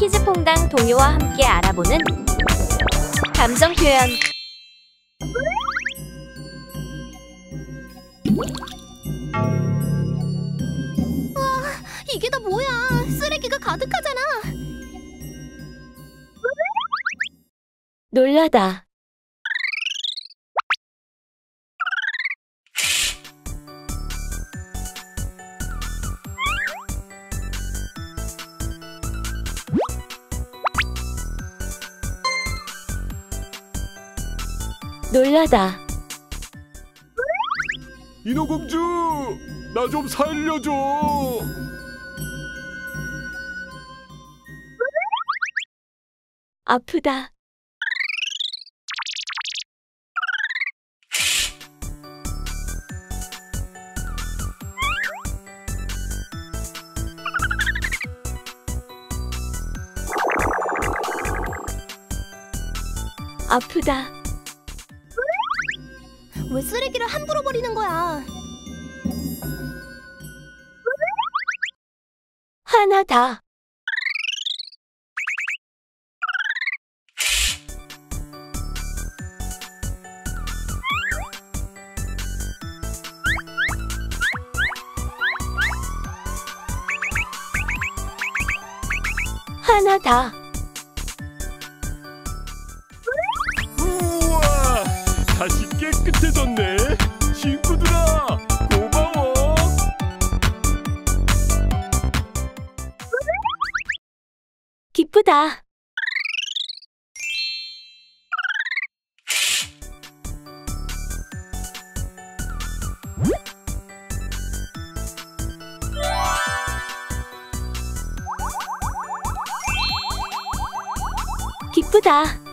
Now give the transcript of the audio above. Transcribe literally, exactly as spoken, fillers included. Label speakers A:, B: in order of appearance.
A: 키즈퐁당 동요와 함께 알아보는 감정 표현.
B: 와, 이게 다 뭐야? 쓰레기가 가득하잖아.
A: 놀라다. 놀라다.
C: 인어공주, 나 좀 살려줘.
A: 아프다. 아프다.
B: 왜 쓰레기를 함부로 버리는 거야?
A: 화나다. 화나다.
C: 우와, 다시 깨끗해졌네. 친구들아, 고마워.
A: 기쁘다. 기쁘다.